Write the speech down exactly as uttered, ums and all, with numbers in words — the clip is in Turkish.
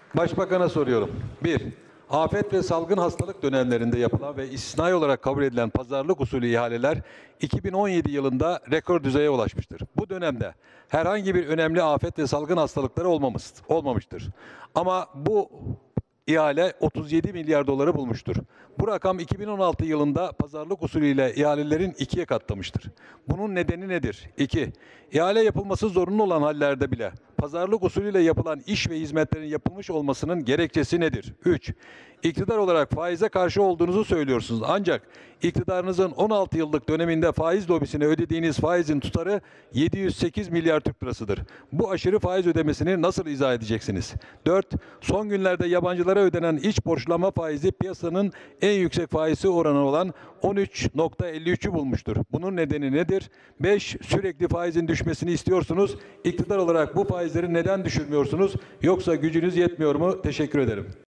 Başbakan'a soruyorum. Bir, afet ve salgın hastalık dönemlerinde yapılan ve istisnai olarak kabul edilen pazarlık usulü ihaleler iki bin on yedi yılında rekor düzeye ulaşmıştır. Bu dönemde herhangi bir önemli afet ve salgın hastalıkları olmamış, olmamıştır. Ama bu ihale otuz yedi milyar doları bulmuştur. Bu rakam iki bin on altı yılında pazarlık usulüyle ihalelerin ikiye katlamıştır. Bunun nedeni nedir? İki, ihale yapılması zorunlu olan hallerde bile pazarlık usulüyle yapılan iş ve hizmetlerin yapılmış olmasının gerekçesi nedir? Üç, iktidar olarak faize karşı olduğunuzu söylüyorsunuz. Ancak iktidarınızın on altı yıllık döneminde faiz lobisine ödediğiniz faizin tutarı yedi yüz sekiz milyar Türk lirasıdır. Bu aşırı faiz ödemesini nasıl izah edeceksiniz? Dört, son günlerde yabancılara ödenen iç borçlanma faizi piyasanın en yüksek faizi oranı olan on üç nokta elli üçü bulmuştur. Bunun nedeni nedir? Beş, sürekli faizin düşmesini istiyorsunuz. İktidar olarak bu faizleri neden düşürmüyorsunuz? Yoksa gücünüz yetmiyor mu? Teşekkür ederim.